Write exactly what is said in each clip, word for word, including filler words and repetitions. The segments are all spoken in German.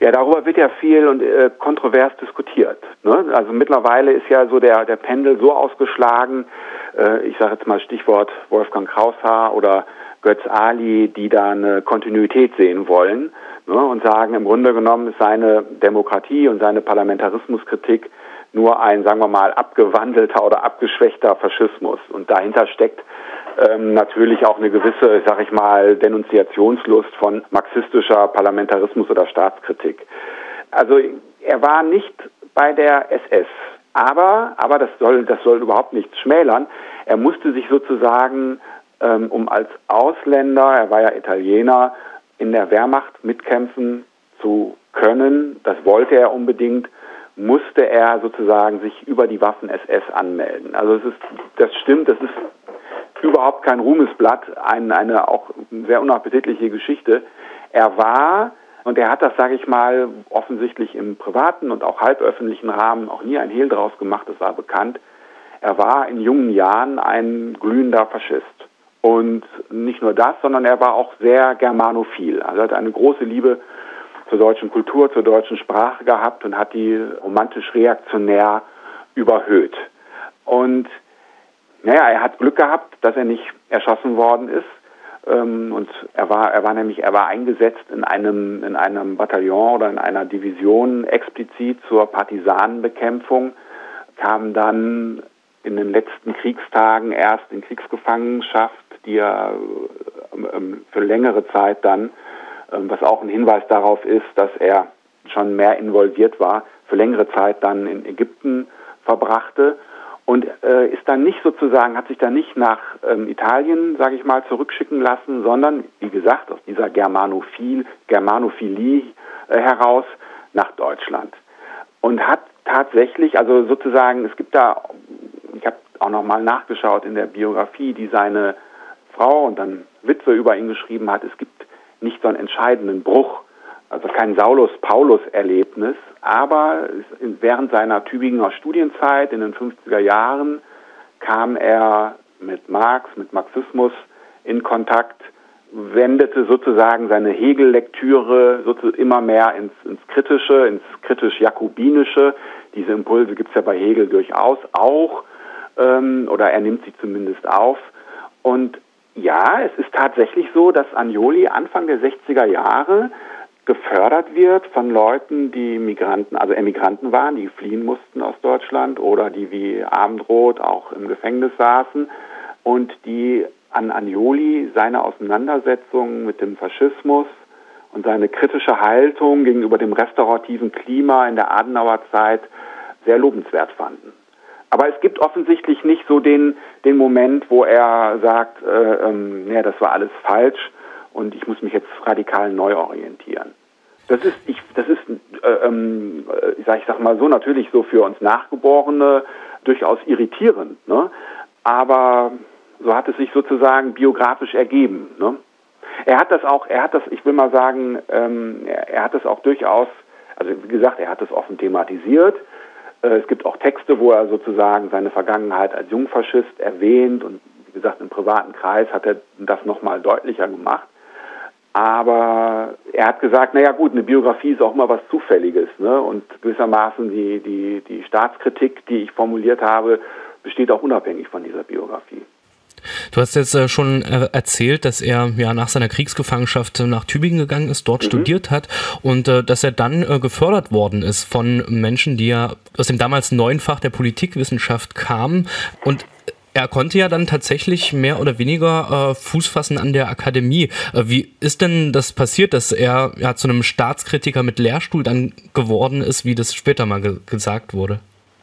Ja, darüber wird ja viel und äh, kontrovers diskutiert. Ne? Also mittlerweile ist ja so der, der Pendel so ausgeschlagen, äh, ich sage jetzt mal Stichwort Wolfgang Kraushaar oder Götz Ali, die da eine Kontinuität sehen wollen, ne? Und sagen, im Grunde genommen ist seine Demokratie und seine Parlamentarismuskritik nur ein, sagen wir mal, abgewandelter oder abgeschwächter Faschismus. Und dahinter steckt ähm, natürlich auch eine gewisse, sag ich mal, Denunziationslust von marxistischer Parlamentarismus oder Staatskritik. Also er war nicht bei der S S, aber, aber das soll, das soll überhaupt nichts schmälern. Er musste sich sozusagen, ähm, um als Ausländer, er war ja Italiener, in der Wehrmacht mitkämpfen zu können, das wollte er unbedingt, musste er sozusagen sich über die Waffen-S S anmelden. Also es ist, das stimmt, das ist überhaupt kein Ruhmesblatt, ein, eine auch sehr unappetitliche Geschichte. Er war, und er hat das, sage ich mal, offensichtlich im privaten und auch halböffentlichen Rahmen auch nie ein Hehl draus gemacht, das war bekannt, er war in jungen Jahren ein glühender Faschist. Und nicht nur das, sondern er war auch sehr germanophil. Also er hat eine große Liebe zur deutschen Kultur, zur deutschen Sprache gehabt und hat die romantisch-reaktionär überhöht. Und naja, er hat Glück gehabt, dass er nicht erschossen worden ist. Ähm, und er war, er war nämlich, er war eingesetzt in einem, in einem Bataillon oder in einer Division explizit zur Partisanenbekämpfung, kam dann in den letzten Kriegstagen erst in Kriegsgefangenschaft, die er ähm, für längere Zeit dann, ähm, was auch ein Hinweis darauf ist, dass er schon mehr involviert war, für längere Zeit dann in Ägypten verbrachte. Und äh, ist dann nicht sozusagen, hat sich dann nicht nach ähm, Italien, sage ich mal, zurückschicken lassen, sondern, wie gesagt, aus dieser Germanophil, Germanophilie äh, heraus nach Deutschland. Und hat tatsächlich, also sozusagen, es gibt da, ich habe auch nochmal nachgeschaut in der Biografie, die seine Frau und dann Witwe über ihn geschrieben hat, es gibt nicht so einen entscheidenden Bruch, also kein Saulus-Paulus-Erlebnis, aber während seiner Tübinger Studienzeit in den fünfziger Jahren kam er mit Marx, mit Marxismus in Kontakt, wendete sozusagen seine Hegel-Lektüre immer mehr ins, ins Kritische, ins kritisch-jakobinische. Diese Impulse gibt es ja bei Hegel durchaus auch, ähm, oder er nimmt sie zumindest auf. Und ja, es ist tatsächlich so, dass Agnoli Anfang der sechziger Jahre gefördert wird von Leuten, die Migranten, also Emigranten waren, die fliehen mussten aus Deutschland oder die wie Abendroth auch im Gefängnis saßen und die an Agnoli seine Auseinandersetzung mit dem Faschismus und seine kritische Haltung gegenüber dem restaurativen Klima in der Adenauerzeit sehr lobenswert fanden. Aber es gibt offensichtlich nicht so den, den Moment, wo er sagt, äh, ähm, nee, das war alles falsch und ich muss mich jetzt radikal neu orientieren. Das ist, ich, das ist, äh, ähm, ich sag, ich sag mal so, natürlich so für uns Nachgeborene durchaus irritierend, ne? Aber so hat es sich sozusagen biografisch ergeben, ne? Er hat das auch, er hat das, ich will mal sagen, ähm, er, er hat das auch durchaus, also wie gesagt, er hat das offen thematisiert. Äh, es gibt auch Texte, wo er sozusagen seine Vergangenheit als Jungfaschist erwähnt und wie gesagt, im privaten Kreis hat er das nochmal deutlicher gemacht. Aber er hat gesagt, naja gut, eine Biografie ist auch immer was Zufälliges, ne? Und gewissermaßen die, die, die Staatskritik, die ich formuliert habe, besteht auch unabhängig von dieser Biografie. Du hast jetzt äh, schon äh, erzählt, dass er ja nach seiner Kriegsgefangenschaft nach Tübingen gegangen ist, dort mhm. studiert hat und äh, dass er dann äh, gefördert worden ist von Menschen, die ja aus dem damals neuen Fach der Politikwissenschaft kamen. Und er konnte ja dann tatsächlich mehr oder weniger äh, Fuß fassen an der Akademie. Äh, wie ist denn das passiert, dass er ja zu einem Staatskritiker mit Lehrstuhl dann geworden ist, wie das später mal ge- gesagt wurde?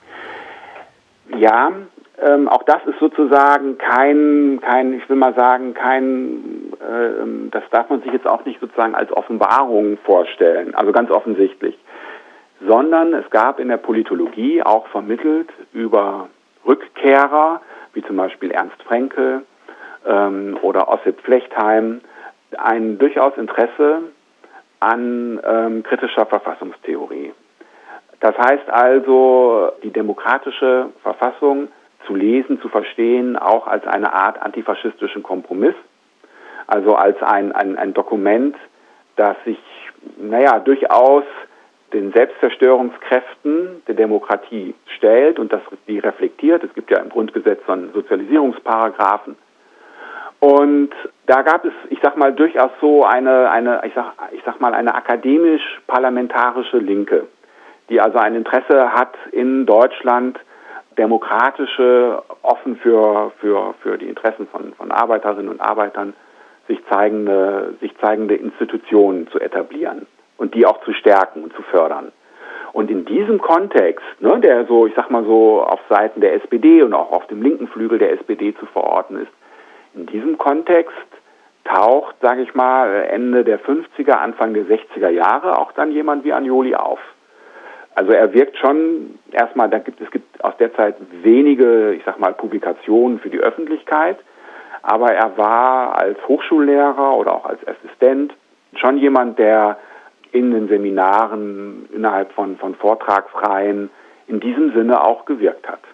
Ja, ähm, auch das ist sozusagen kein, kein, ich will mal sagen, kein, äh, das darf man sich jetzt auch nicht sozusagen als Offenbarung vorstellen, also ganz offensichtlich, sondern es gab in der Politologie auch vermittelt über Rückkehrer, wie zum Beispiel Ernst Fraenkel ähm, oder Ossip Flechtheim, ein durchaus Interesse an ähm, kritischer Verfassungstheorie. Das heißt also, die demokratische Verfassung zu lesen, zu verstehen, auch als eine Art antifaschistischen Kompromiss, also als ein, ein, ein Dokument, das sich, naja, durchaus den Selbstzerstörungskräften der Demokratie stellt und das die reflektiert. Es gibt ja im Grundgesetz so einen Sozialisierungsparagraphen. Und da gab es, ich sag mal, durchaus so eine, eine ich sag, ich sag mal, eine akademisch-parlamentarische Linke, die also ein Interesse hat, in Deutschland demokratische, offen für, für, für die Interessen von, von Arbeiterinnen und Arbeitern sich zeigende, sich zeigende Institutionen zu etablieren und die auch zu stärken und zu fördern. Und in diesem Kontext, ne, der so, ich sag mal so, auf Seiten der S P D und auch auf dem linken Flügel der S P D zu verorten ist, in diesem Kontext taucht, sage ich mal, Ende der fünfziger, Anfang der sechziger Jahre auch dann jemand wie Anjoli auf. Also er wirkt schon, erstmal, da gibt, es gibt aus der Zeit wenige, ich sag mal, Publikationen für die Öffentlichkeit, aber er war als Hochschullehrer oder auch als Assistent schon jemand, der in den Seminaren innerhalb von, von Vortragsreihen in diesem Sinne auch gewirkt hat.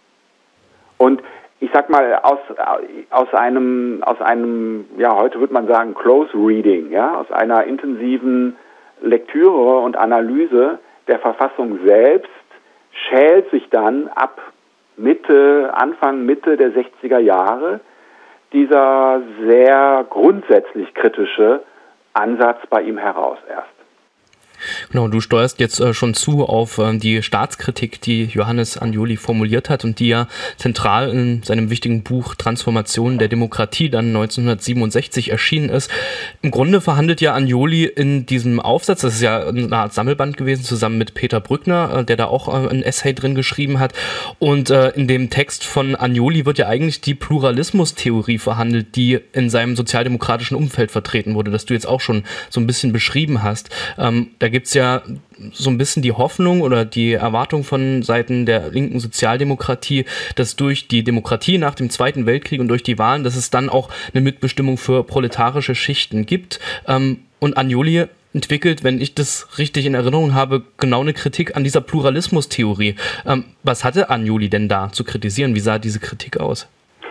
Und ich sag mal, aus, aus einem, aus einem, ja, heute würde man sagen, Close Reading, ja, aus einer intensiven Lektüre und Analyse der Verfassung selbst schält sich dann ab Mitte, Anfang, Mitte der sechziger Jahre dieser sehr grundsätzlich kritische Ansatz bei ihm heraus erst. Genau, du steuerst jetzt äh, schon zu auf äh, die Staatskritik, die Johannes Anjoli formuliert hat und die ja zentral in seinem wichtigen Buch Transformation der Demokratie dann neunzehnhundertsiebenundsechzig erschienen ist. Im Grunde verhandelt ja Anjoli in diesem Aufsatz, das ist ja eine Art Sammelband gewesen, zusammen mit Peter Brückner, äh, der da auch äh, ein Essay drin geschrieben hat. Und äh, in dem Text von Anjoli wird ja eigentlich die Pluralismustheorie verhandelt, die in seinem sozialdemokratischen Umfeld vertreten wurde, das du jetzt auch schon so ein bisschen beschrieben hast. Ähm, da gibt es ja so ein bisschen die Hoffnung oder die Erwartung von Seiten der linken Sozialdemokratie, dass durch die Demokratie nach dem Zweiten Weltkrieg und durch die Wahlen, dass es dann auch eine Mitbestimmung für proletarische Schichten gibt. Ähm, und Anjoli entwickelt, wenn ich das richtig in Erinnerung habe, genau eine Kritik an dieser Pluralismustheorie. Ähm, was hatte Anjoli denn da zu kritisieren? Wie sah diese Kritik aus?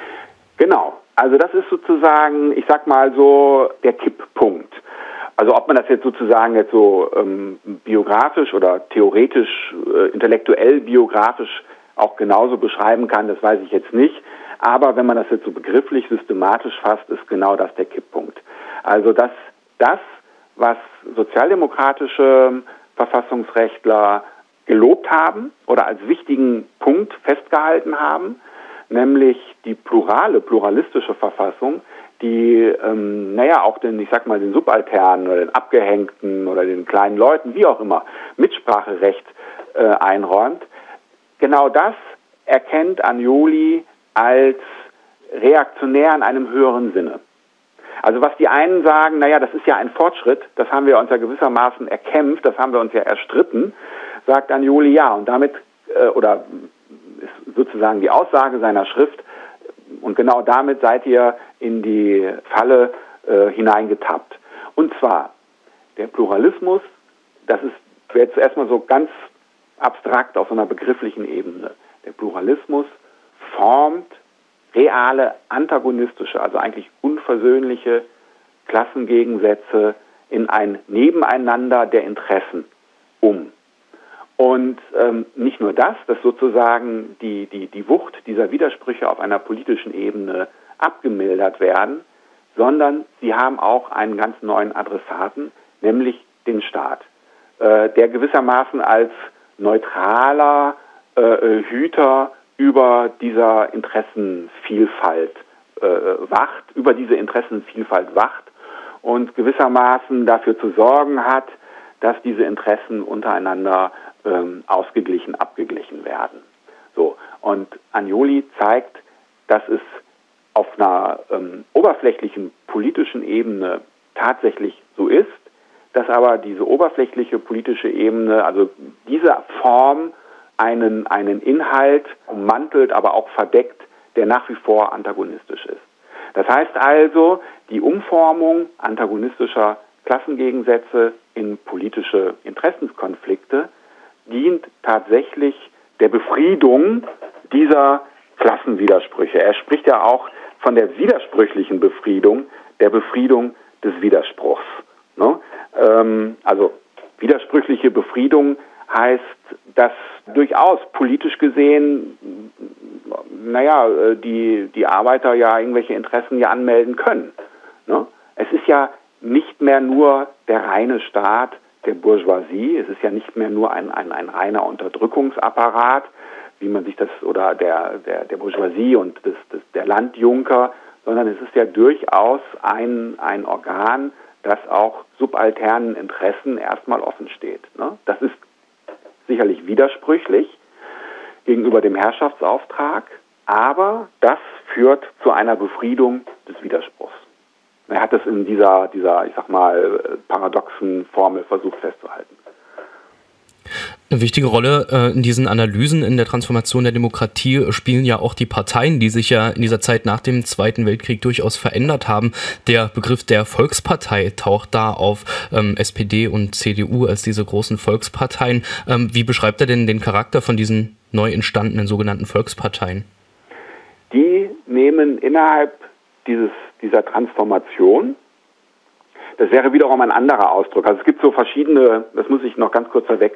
Genau, also das ist sozusagen, ich sag mal so, der Kipppunkt. Also ob man das jetzt sozusagen jetzt so ähm, biografisch oder theoretisch, äh, intellektuell biografisch auch genauso beschreiben kann, das weiß ich jetzt nicht. Aber wenn man das jetzt so begrifflich, systematisch fasst, ist genau das der Kipppunkt. Also dass das, was sozialdemokratische Verfassungsrechtler gelobt haben oder als wichtigen Punkt festgehalten haben, nämlich die plurale, pluralistische Verfassung, die, ähm, naja, auch den, ich sag mal, den Subalternen oder den Abgehängten oder den kleinen Leuten, wie auch immer, Mitspracherecht äh, einräumt. Genau das erkennt Anjoli als reaktionär in einem höheren Sinne. Also was die einen sagen, naja, das ist ja ein Fortschritt, das haben wir uns ja gewissermaßen erkämpft, das haben wir uns ja erstritten, sagt Anjoli ja. Und damit, äh, oder ist sozusagen die Aussage seiner Schrift, und genau damit seid ihr in die Falle äh, hineingetappt. Und zwar, der Pluralismus, das ist jetzt erstmal so ganz abstrakt auf so einer begrifflichen Ebene. Der Pluralismus formt reale, antagonistische, also eigentlich unversöhnliche Klassengegensätze in ein Nebeneinander der Interessen um. Und ähm, nicht nur das, dass sozusagen die, die, die Wucht dieser Widersprüche auf einer politischen Ebene abgemildert werden, sondern sie haben auch einen ganz neuen Adressaten, nämlich den Staat, äh, der gewissermaßen als neutraler äh, Hüter über dieser Interessenvielfalt äh, wacht, über diese Interessenvielfalt wacht und gewissermaßen dafür zu sorgen hat, dass diese Interessen untereinander ähm, ausgeglichen, abgeglichen werden. So. Und Anjoli zeigt, dass es auf einer ähm, oberflächlichen politischen Ebene tatsächlich so ist, dass aber diese oberflächliche politische Ebene, also diese Form, einen, einen Inhalt ummantelt, aber auch verdeckt, der nach wie vor antagonistisch ist. Das heißt also, die Umformung antagonistischer Klassengegensätze in politische Interessenskonflikte dient tatsächlich der Befriedung dieser Klassenwidersprüche. Er spricht ja auch von der widersprüchlichen Befriedung, der Befriedung des Widerspruchs. Ne? Ähm, also Widersprüchliche Befriedung heißt, dass durchaus politisch gesehen, naja, die, die Arbeiter ja irgendwelche Interessen ja anmelden können. Ne? Es ist ja nicht mehr nur der reine Staat der Bourgeoisie, es ist ja nicht mehr nur ein, ein, ein reiner Unterdrückungsapparat, wie man sich das, oder der, der, der Bourgeoisie und des, des, der Landjunker, sondern es ist ja durchaus ein, ein Organ, das auch subalternen Interessen erstmal offen steht. Ne? Das ist sicherlich widersprüchlich gegenüber dem Herrschaftsauftrag, aber das führt zu einer Befriedung des Widerspruchs. Er hat es in dieser, dieser, ich sag mal, paradoxen Formel versucht festzuhalten. Eine wichtige Rolle äh, in diesen Analysen in der Transformation der Demokratie spielen ja auch die Parteien, die sich ja in dieser Zeit nach dem Zweiten Weltkrieg durchaus verändert haben. Der Begriff der Volkspartei taucht da auf, ähm, S P D und C D U als diese großen Volksparteien. Ähm, wie beschreibt er denn den Charakter von diesen neu entstandenen sogenannten Volksparteien? Die nehmen innerhalb dieses, dieser Transformation, das wäre wiederum ein anderer Ausdruck. Also es gibt so verschiedene, das muss ich noch ganz kurz vorweg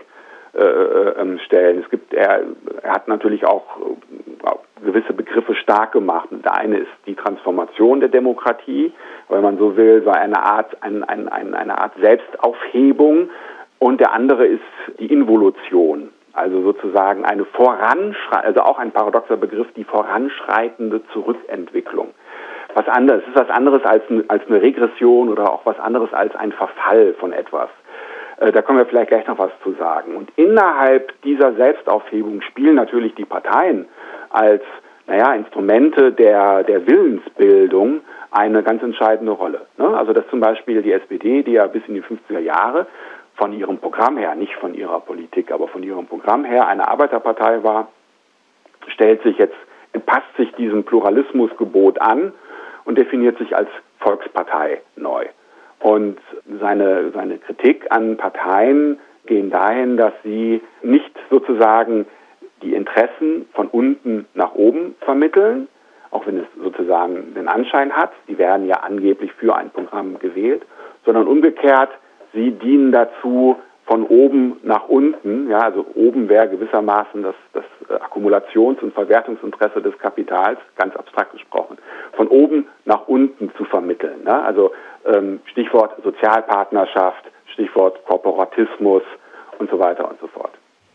äh, stellen. Es gibt, er, er hat natürlich auch äh, gewisse Begriffe stark gemacht. Der eine ist die Transformation der Demokratie, wenn man so will, so eine Art, ein, ein, ein, eine Art Selbstaufhebung. Und der andere ist die Involution. Also sozusagen eine voranschreitende, also auch ein paradoxer Begriff, die voranschreitende Zurückentwicklung. Was anderes, es ist was anderes als, als eine Regression oder auch was anderes als ein Verfall von etwas. Äh, da können wir vielleicht gleich noch was zu sagen. Und innerhalb dieser Selbstaufhebung spielen natürlich die Parteien als, naja, Instrumente der, der Willensbildung eine ganz entscheidende Rolle. Ne? Also dass zum Beispiel die S P D, die ja bis in die fünfziger Jahre von ihrem Programm her, nicht von ihrer Politik, aber von ihrem Programm her eine Arbeiterpartei war, stellt sich jetzt, passt sich diesem Pluralismusgebot an und definiert sich als Volkspartei neu. Und seine, seine Kritik an Parteien gehen dahin, dass sie nicht sozusagen die Interessen von unten nach oben vermitteln, auch wenn es sozusagen den Anschein hat, die werden ja angeblich für ein Programm gewählt, sondern umgekehrt, sie dienen dazu, von oben nach unten, ja, also oben wäre gewissermaßen das, das Akkumulations- und Verwertungsinteresse des Kapitals, ganz abstrakt gesprochen, von oben nach unten zu vermitteln. Ne? Also ähm, Stichwort Sozialpartnerschaft, Stichwort Korporatismus und so weiter und so fort.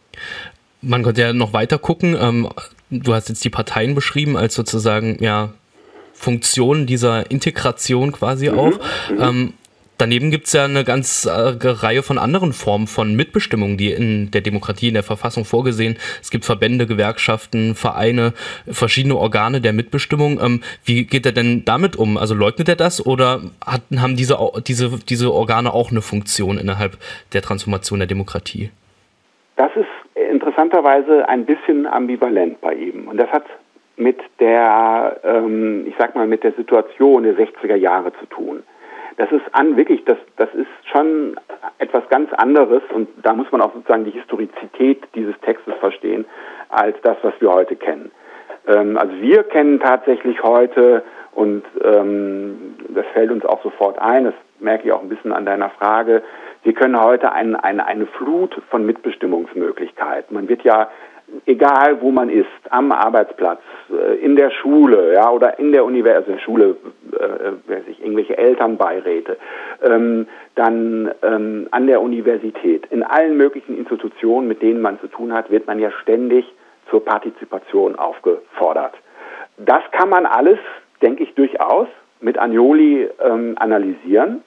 Man könnte ja noch weiter gucken. Ähm, du hast jetzt die Parteien beschrieben als sozusagen ja Funktion dieser Integration quasi mhm, auch. Mhm. Ähm, Daneben gibt es ja eine ganze äh, Reihe von anderen Formen von Mitbestimmung, die in der Demokratie, in der Verfassung vorgesehen. Es gibt Verbände, Gewerkschaften, Vereine, verschiedene Organe der Mitbestimmung. Ähm, wie geht er denn damit um? Also leugnet er das oder hat, haben diese, diese, diese Organe auch eine Funktion innerhalb der Transformation der Demokratie? Das ist interessanterweise ein bisschen ambivalent bei ihm. Und das hat mit der, ähm, ich sag mal, mit der Situation der sechziger Jahre zu tun. Das ist an, wirklich, das, das ist schon etwas ganz anderes und da muss man auch sozusagen die Historizität dieses Textes verstehen, als das, was wir heute kennen. Ähm, also wir kennen tatsächlich heute, und ähm, das fällt uns auch sofort ein, das merke ich auch ein bisschen an deiner Frage, wir können heute ein, eine, eine Flut von Mitbestimmungsmöglichkeiten. Man wird ja, egal wo man ist, am Arbeitsplatz, in der Schule, ja, oder in der Universität, also in der Schule, äh, weiß ich, irgendwelche Elternbeiräte, ähm, dann ähm, an der Universität, in allen möglichen Institutionen, mit denen man zu tun hat, wird man ja ständig zur Partizipation aufgefordert. Das kann man alles, denke ich, durchaus mit Agnoli ähm, analysieren,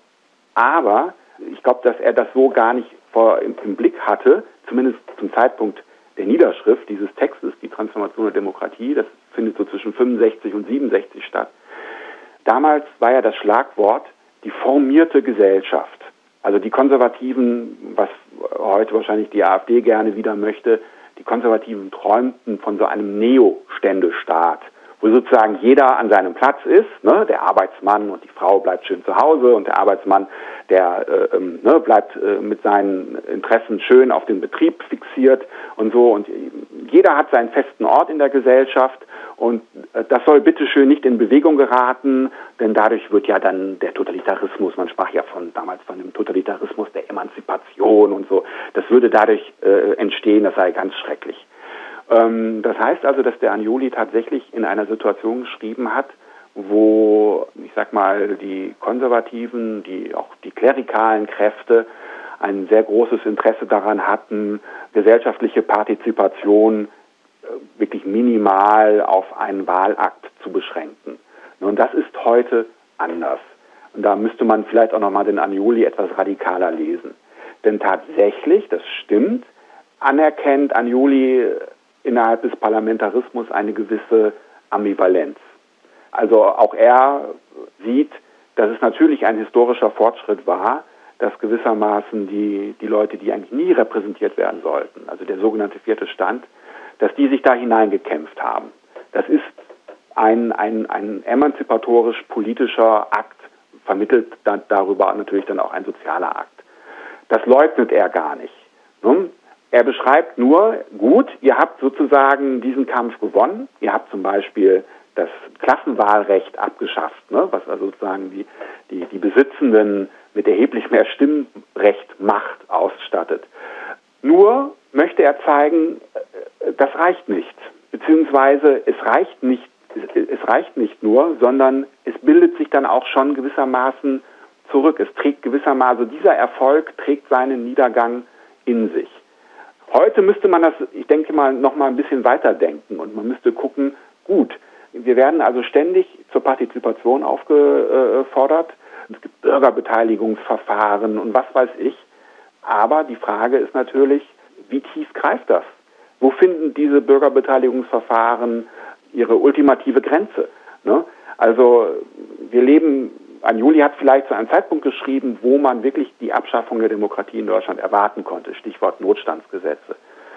aber ich glaube, dass er das so gar nicht vor, im, im Blick hatte, zumindest zum Zeitpunkt der Niederschrift dieses Textes, die Transformation der Demokratie, das findet so zwischen fünfundsechzig und siebenundsechzig statt. Damals war ja das Schlagwort die formierte Gesellschaft. Also die Konservativen, was heute wahrscheinlich die AfD gerne wieder möchte, die Konservativen träumten von so einem Neo-Ständestaat, wo sozusagen jeder an seinem Platz ist, ne? Der Arbeitsmann und die Frau bleibt schön zu Hause und der Arbeitsmann, der äh, ne, bleibt äh, mit seinen Interessen schön auf den Betrieb fixiert und so. Und jeder hat seinen festen Ort in der Gesellschaft Und das soll bitteschön nicht in Bewegung geraten, denn dadurch wird ja dann der Totalitarismus, man sprach ja von damals von dem Totalitarismus der Emanzipation und so, das würde dadurch äh, entstehen, das sei ganz schrecklich. Ähm, das heißt also, dass der Anjouli tatsächlich in einer Situation geschrieben hat, wo, ich sag mal, die konservativen, die auch die klerikalen Kräfte ein sehr großes Interesse daran hatten, gesellschaftliche Partizipation äh, wirklich minimal auf einen Wahlakt zu beschränken. Und das ist heute anders. Und da müsste man vielleicht auch nochmal den Anjouli etwas radikaler lesen. Denn tatsächlich, das stimmt, anerkennt Anjouli innerhalb des Parlamentarismus eine gewisse Ambivalenz. Also auch er sieht, dass es natürlich ein historischer Fortschritt war, dass gewissermaßen die, die Leute, die eigentlich nie repräsentiert werden sollten, also der sogenannte vierte Stand, dass die sich da hineingekämpft haben. Das ist ein, ein, ein emanzipatorisch-politischer Akt, vermittelt dann darüber natürlich dann auch ein sozialer Akt. Das leugnet er gar nicht. Ne? Er beschreibt nur, gut, ihr habt sozusagen diesen Kampf gewonnen, ihr habt zum Beispiel das Klassenwahlrecht abgeschafft, ne? Was also sozusagen die, die, die Besitzenden mit erheblich mehr Stimmrecht, Macht ausstattet. Nur möchte er zeigen, das reicht nicht, beziehungsweise es reicht nicht, es reicht nicht nur, sondern es bildet sich dann auch schon gewissermaßen zurück. Es trägt gewissermaßen, also dieser Erfolg trägt seinen Niedergang in sich. Heute müsste man das, ich denke mal, noch mal ein bisschen weiterdenken und man müsste gucken, gut, wir werden also ständig zur Partizipation aufgefordert. Es gibt Bürgerbeteiligungsverfahren und was weiß ich. Aber die Frage ist natürlich, wie tief greift das? Wo finden diese Bürgerbeteiligungsverfahren ihre ultimative Grenze? Ne? Also wir leben, Anjouli hat vielleicht zu einem Zeitpunkt geschrieben, wo man wirklich die Abschaffung der Demokratie in Deutschland erwarten konnte. Stichwort Notstandsgesetze.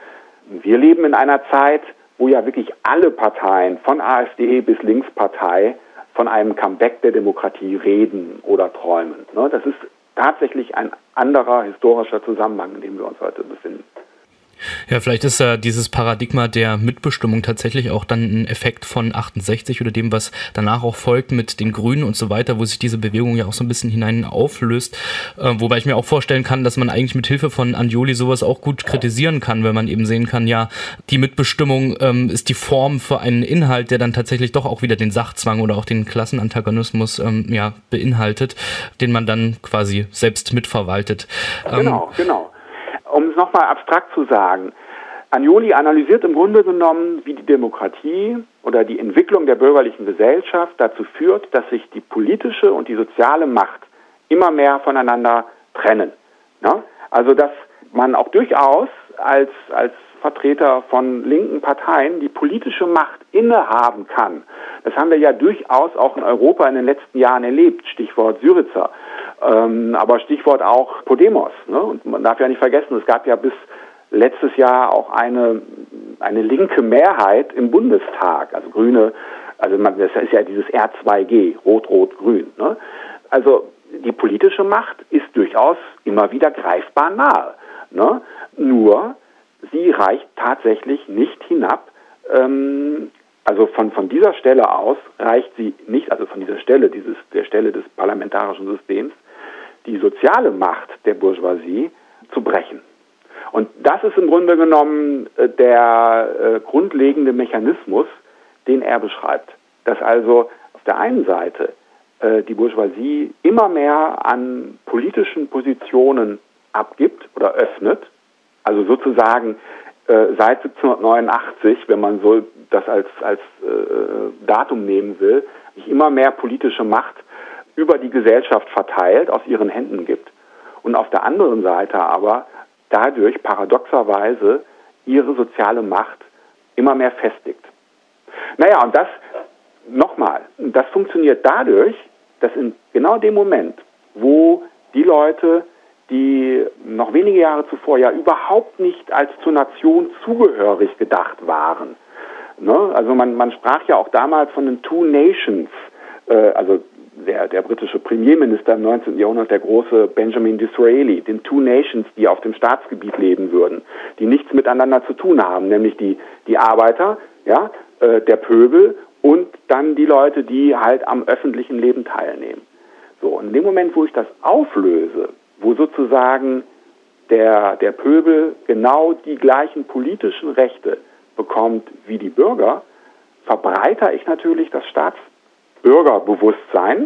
Wir leben in einer Zeit, wo ja wirklich alle Parteien, von AfD bis Linkspartei, von einem Comeback der Demokratie reden oder träumen. Das ist tatsächlich ein anderer historischer Zusammenhang, in dem wir uns heute befinden. Ja, vielleicht ist ja dieses Paradigma der Mitbestimmung tatsächlich auch dann ein Effekt von achtundsechzig oder dem, was danach auch folgt mit den Grünen und so weiter, wo sich diese Bewegung ja auch so ein bisschen hinein auflöst. Äh, wobei ich mir auch vorstellen kann, dass man eigentlich mit Hilfe von Anjouli sowas auch gut kritisieren kann, wenn man eben sehen kann, ja, die Mitbestimmung ähm, ist die Form für einen Inhalt, der dann tatsächlich doch auch wieder den Sachzwang oder auch den Klassenantagonismus ähm, ja, beinhaltet, den man dann quasi selbst mitverwaltet. Genau, ähm, genau. Um es nochmal abstrakt zu sagen, Anjouli analysiert im Grunde genommen, wie die Demokratie oder die Entwicklung der bürgerlichen Gesellschaft dazu führt, dass sich die politische und die soziale Macht immer mehr voneinander trennen. Ja? Also dass man auch durchaus als, als Vertreter von linken Parteien die politische Macht innehaben kann. Das haben wir ja durchaus auch in Europa in den letzten Jahren erlebt, Stichwort Syriza. Ähm, aber Stichwort auch Podemos. Ne? Und man darf ja nicht vergessen, es gab ja bis letztes Jahr auch eine, eine linke Mehrheit im Bundestag, also Grüne, also man, das ist ja dieses R zwei G, Rot-Rot-Grün. Ne? Also die politische Macht ist durchaus immer wieder greifbar nahe. Ne? Nur, sie reicht tatsächlich nicht hinab, ähm, also von, von dieser Stelle aus reicht sie nicht, also von dieser Stelle, dieses, der Stelle des parlamentarischen Systems, die soziale Macht der Bourgeoisie zu brechen. Und das ist im Grunde genommen äh, der äh, grundlegende Mechanismus, den er beschreibt. Dass also auf der einen Seite äh, die Bourgeoisie immer mehr an politischen Positionen abgibt oder öffnet, also sozusagen äh, seit siebzehnhundertneunundachtzig, wenn man so das als, als äh, Datum nehmen will, sich immer mehr politische Macht über die Gesellschaft verteilt, aus ihren Händen gibt. Und auf der anderen Seite aber dadurch paradoxerweise ihre soziale Macht immer mehr festigt. Naja, und das, nochmal, das funktioniert dadurch, dass in genau dem Moment, wo die Leute, die noch wenige Jahre zuvor ja überhaupt nicht als zur Nation zugehörig gedacht waren, ne? Also man, man sprach ja auch damals von den Two Nations, äh, also Der, der britische Premierminister im neunzehnten Jahrhundert, der große Benjamin Disraeli, den Two Nations, die auf dem Staatsgebiet leben würden, die nichts miteinander zu tun haben, nämlich die, die Arbeiter, ja, äh, der Pöbel und dann die Leute, die halt am öffentlichen Leben teilnehmen. So, und in dem Moment, wo ich das auflöse, wo sozusagen der, der Pöbel genau die gleichen politischen Rechte bekommt wie die Bürger, verbreitere ich natürlich das Staatsbürgerbewusstsein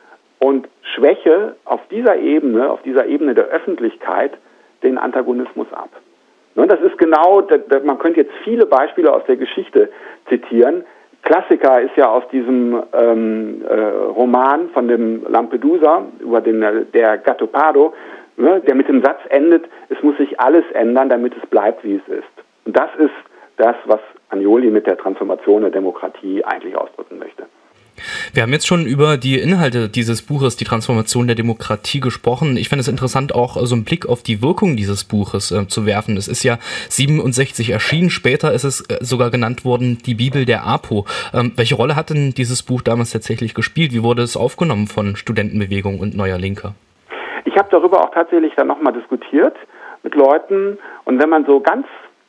und schwäche auf dieser Ebene, auf dieser Ebene der Öffentlichkeit den Antagonismus ab. Das ist genau, man könnte jetzt viele Beispiele aus der Geschichte zitieren. Klassiker ist ja aus diesem ähm, äh, Roman von dem Lampedusa über den der Gattopardo, ne, der mit dem Satz endet: Es muss sich alles ändern, damit es bleibt, wie es ist. Und das ist das, was Agnoli mit der Transformation der Demokratie eigentlich ausdrücken möchte. Wir haben jetzt schon über die Inhalte dieses Buches, die Transformation der Demokratie, gesprochen. Ich fände es interessant, auch so einen Blick auf die Wirkung dieses Buches äh, zu werfen. Es ist ja siebenundsechzig erschienen, später ist es äh, sogar genannt worden, die Bibel der APO. Ähm, welche Rolle hat denn dieses Buch damals tatsächlich gespielt? Wie wurde es aufgenommen von Studentenbewegung und Neuer Linker? Ich habe darüber auch tatsächlich dann nochmal diskutiert mit Leuten, und wenn man so ganz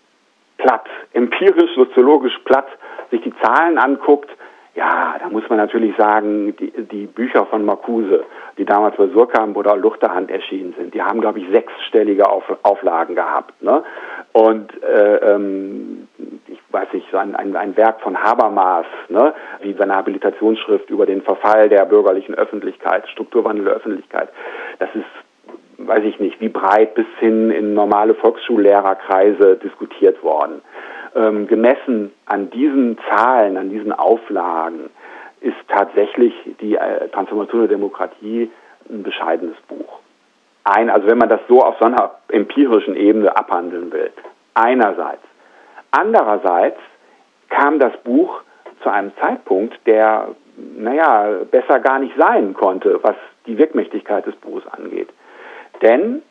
platt, empirisch, soziologisch platt sich die Zahlen anguckt, ja, da muss man natürlich sagen, die, die Bücher von Marcuse, die damals bei Surkamp oder Luchterhand erschienen sind, die haben, glaube ich, sechsstellige Auf, Auflagen gehabt. Ne? Und äh, ähm, ich weiß nicht, so ein, ein, ein Werk von Habermas, ne? Wie seine Habilitationsschrift über den Verfall der bürgerlichen Öffentlichkeit, Strukturwandel der Öffentlichkeit, das ist, weiß ich nicht, wie breit bis hin in normale Volksschullehrerkreise diskutiert worden. Ähm, gemessen an diesen Zahlen, an diesen Auflagen, ist tatsächlich die äh, Transformation der Demokratie ein bescheidenes Buch. Ein, also wenn man das so auf so einer empirischen Ebene abhandeln will. Einerseits. Andererseits kam das Buch zu einem Zeitpunkt, der, naja, besser gar nicht sein konnte, was die Wirkmächtigkeit des Buches angeht. Denn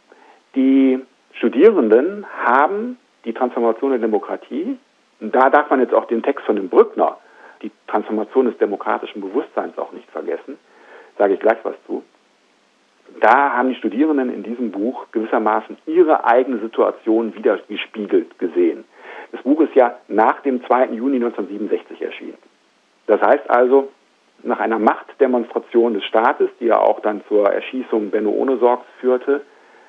die Studierenden haben die Transformation der Demokratie, und da darf man jetzt auch den Text von dem Brückner, die Transformation des demokratischen Bewusstseins, auch nicht vergessen, sage ich gleich was zu. Da haben die Studierenden in diesem Buch gewissermaßen ihre eigene Situation wiedergespiegelt gesehen. Das Buch ist ja nach dem zweiten Juni neunzehnhundertsiebenundsechzig erschienen. Das heißt also, nach einer Machtdemonstration des Staates, die ja auch dann zur Erschießung Benno Ohnesorgs führte,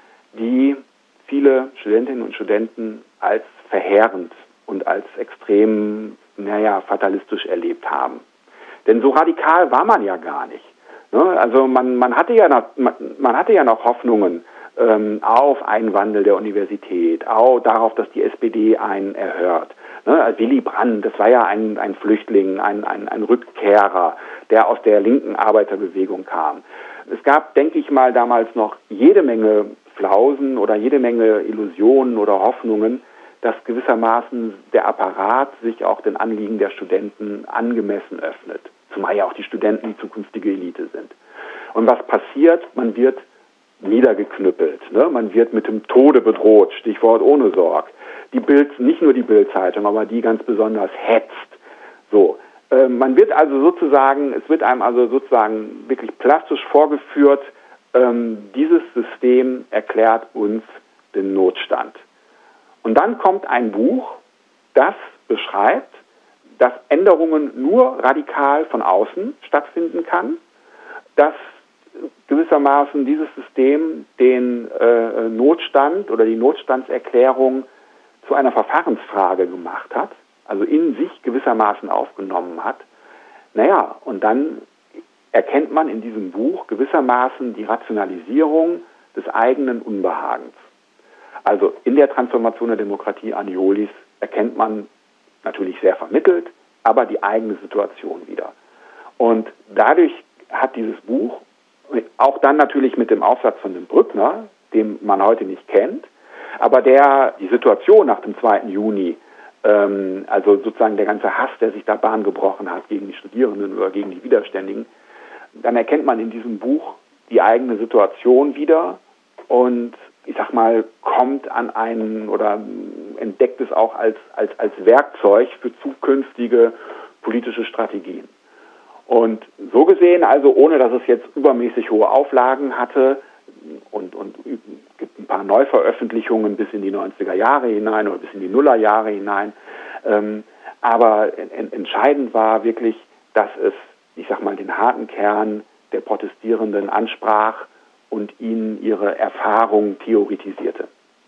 die viele Studentinnen und Studenten als verheerend und als extrem, naja, fatalistisch erlebt haben. Denn so radikal war man ja gar nicht. Ne? Also man, man, hatte ja noch, man, man hatte ja noch Hoffnungen ähm, auf einen Wandel der Universität, auch darauf, dass die S P D einen erhört. Ne? Willy Brandt, das war ja ein, ein Flüchtling, ein, ein, ein Rückkehrer, der aus der linken Arbeiterbewegung kam. Es gab, denke ich mal, damals noch jede Menge Flausen oder jede Menge Illusionen oder Hoffnungen, dass gewissermaßen der Apparat sich auch den Anliegen der Studenten angemessen öffnet. Zumal ja auch die Studenten die zukünftige Elite sind. Und was passiert? Man wird niedergeknüppelt. Ne? Man wird mit dem Tode bedroht. Stichwort Ohnesorg. Die Bild, nicht nur die Bild-Zeitung, aber die ganz besonders hetzt. So. Äh, man wird also sozusagen, es wird einem also sozusagen wirklich plastisch vorgeführt, ähm, dieses System erklärt uns den Notstand. Und dann kommt ein Buch, das beschreibt, dass Änderungen nur radikal von außen stattfinden kann, dass gewissermaßen dieses System den äh, Notstand oder die Notstandserklärung zu einer Verfahrensfrage gemacht hat, also in sich gewissermaßen aufgenommen hat. Naja, und dann erkennt man in diesem Buch gewissermaßen die Rationalisierung des eigenen Unbehagens. Also in der Transformation der Demokratie Agnolis erkennt man natürlich sehr vermittelt, aber die eigene Situation wieder. Und dadurch hat dieses Buch, auch dann natürlich mit dem Aufsatz von dem Brückner, den man heute nicht kennt, aber der die Situation nach dem zweiten Juni, ähm, also sozusagen der ganze Hass, der sich da Bahn gebrochen hat gegen die Studierenden oder gegen die Widerständigen, dann erkennt man in diesem Buch die eigene Situation wieder und ich sag mal, kommt an einen oder entdeckt es auch als, als, als Werkzeug für zukünftige politische Strategien. Und so gesehen, also ohne dass es jetzt übermäßig hohe Auflagen hatte und, und gibt ein paar Neuveröffentlichungen bis in die neunziger Jahre hinein oder bis in die Nullerjahre hinein, ähm, Aber en- entscheidend war wirklich, dass es, ich sag mal, den harten Kern der Protestierenden ansprach und ihnen ihre Erfahrung theoretisierte.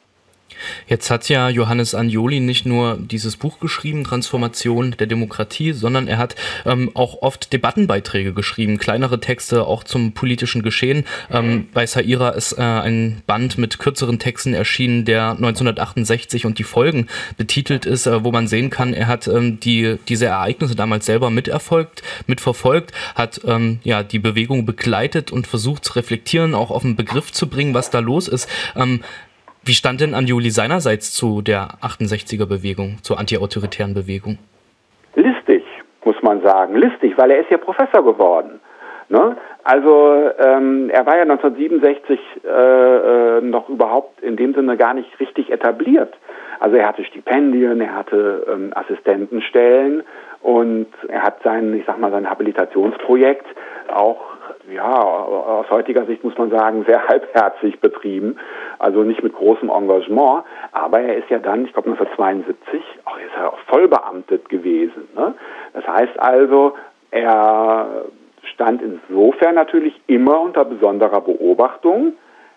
Jetzt hat ja Johannes Anjoli nicht nur dieses Buch geschrieben, Transformation der Demokratie, sondern er hat ähm, auch oft Debattenbeiträge geschrieben, kleinere Texte auch zum politischen Geschehen. Ähm, bei Saira ist äh, ein Band mit kürzeren Texten erschienen, der neunzehnhundertachtundsechzig und die Folgen betitelt ist, äh, wo man sehen kann, er hat ähm, die diese Ereignisse damals selber miterfolgt, mitverfolgt, hat ähm, ja die Bewegung begleitet und versucht zu reflektieren, auch auf den Begriff zu bringen, was da los ist. Ähm, Wie stand denn Anjoli seinerseits zu der achtundsechziger-Bewegung, zur antiautoritären Bewegung? Listig, muss man sagen. Listig, weil er ist ja Professor geworden. Ne? Also ähm, er war ja neunzehnhundertsiebenundsechzig äh, äh, noch überhaupt in dem Sinne gar nicht richtig etabliert. Also er hatte Stipendien, er hatte ähm, Assistentenstellen und er hat sein, ich sag mal, sein Habilitationsprojekt auch, ja, aus heutiger Sicht muss man sagen, sehr halbherzig betrieben, also nicht mit großem Engagement, aber er ist ja dann, ich glaube neunzehnhundertzweiundsiebzig, auch ist er auch vollbeamtet gewesen. Ne? Das heißt also, er stand insofern natürlich immer unter besonderer Beobachtung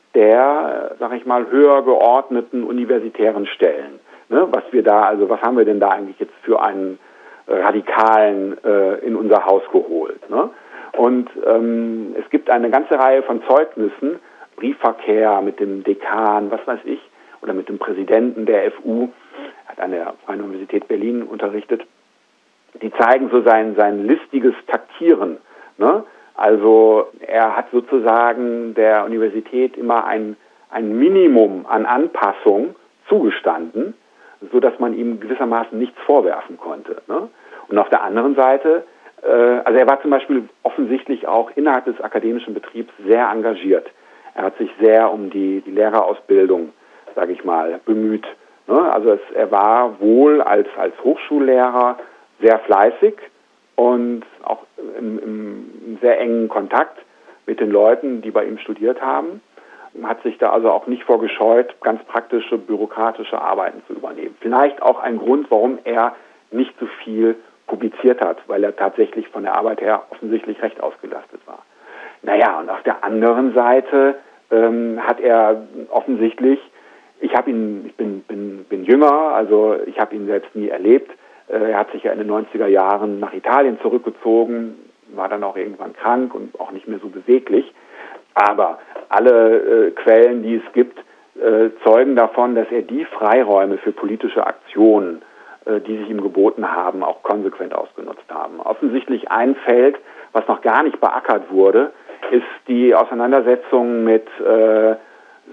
der, sag ich mal, höher geordneten universitären Stellen. Ne? Was wir da, also was haben wir denn da eigentlich jetzt für einen äh, Radikalen äh, in unser Haus geholt? Ne? Und ähm, es gibt eine ganze Reihe von Zeugnissen, Briefverkehr mit dem Dekan, was weiß ich, oder mit dem Präsidenten der F U, hat an der Freien Universität Berlin unterrichtet, die zeigen so sein, sein listiges Taktieren. Ne? Also er hat sozusagen der Universität immer ein, ein Minimum an Anpassung zugestanden, sodass man ihm gewissermaßen nichts vorwerfen konnte. Ne? Und auf der anderen Seite, äh, also er war zum Beispiel offensichtlich auch innerhalb des akademischen Betriebs sehr engagiert. Er hat sich sehr um die, die Lehrerausbildung, sage ich mal, bemüht. Ne? Also es, er war wohl als, als Hochschullehrer sehr fleißig und auch im, im sehr engen Kontakt mit den Leuten, die bei ihm studiert haben, hat sich da also auch nicht vorgescheut, ganz praktische, bürokratische Arbeiten zu übernehmen. Vielleicht auch ein Grund, warum er nicht so viel publiziert hat, weil er tatsächlich von der Arbeit her offensichtlich recht ausgelastet war. Naja, und auf der anderen Seite ähm, hat er offensichtlich, ich habe ihn, ich bin, bin, bin jünger, also ich habe ihn selbst nie erlebt. Äh, er hat sich ja in den neunziger Jahren nach Italien zurückgezogen, war dann auch irgendwann krank und auch nicht mehr so beweglich. Aber alle äh, Quellen, die es gibt, äh, zeugen davon, dass er die Freiräume für politische Aktionen, äh, die sich ihm geboten haben, auch konsequent ausgenutzt haben. Offensichtlich ein Feld, was noch gar nicht beackert wurde, ist die Auseinandersetzung mit äh, äh,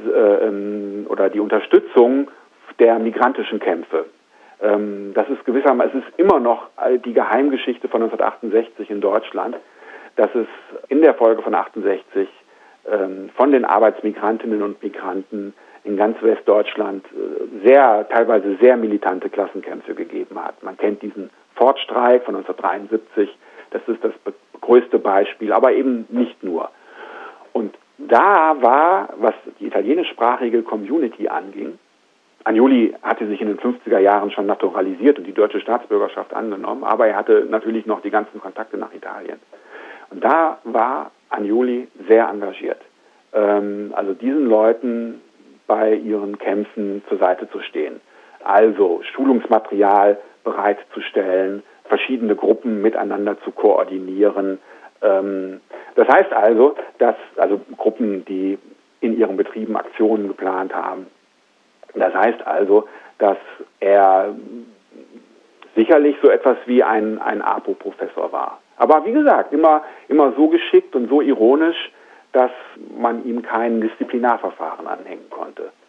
oder die Unterstützung der migrantischen Kämpfe. Ähm, das ist gewissermaßen, es ist immer noch die Geheimgeschichte von neunzehnhundertachtundsechzig in Deutschland, dass es in der Folge von achtundsechzig ähm, von den Arbeitsmigrantinnen und Migranten in ganz Westdeutschland äh, sehr, teilweise sehr militante Klassenkämpfe gegeben hat. Man kennt diesen Ford-Streik von neunzehnhundertdreiundsiebzig, das ist das größte Beispiel, aber eben nicht nur. Und da war, was die italienischsprachige Community anging, Anjoli hatte sich in den fünfziger Jahren schon naturalisiert und die deutsche Staatsbürgerschaft angenommen, aber er hatte natürlich noch die ganzen Kontakte nach Italien. Und da war Anjoli sehr engagiert. Ähm, also diesen Leuten bei ihren Kämpfen zur Seite zu stehen. Also Schulungsmaterial bereitzustellen, verschiedene Gruppen miteinander zu koordinieren. Ähm, das heißt also, dass also Gruppen, die in ihren Betrieben Aktionen geplant haben. Das heißt also, dass er sicherlich so etwas wie ein, ein A P O-Professor war. Aber wie gesagt, immer, immer so geschickt und so ironisch, dass man ihm kein Disziplinarverfahren anhängen konnte.